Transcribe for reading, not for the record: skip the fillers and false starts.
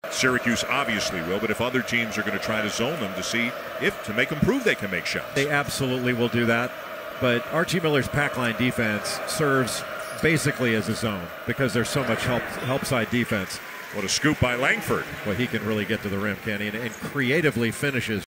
Syracuse obviously will, but if other teams are going to try to zone them to make them prove they can make shots. They absolutely will do that. But Archie Miller's pack line defense serves basically as a zone because there's so much help side defense. What a scoop by Langford. Well, he can really get to the rim, can he? And creatively finishes.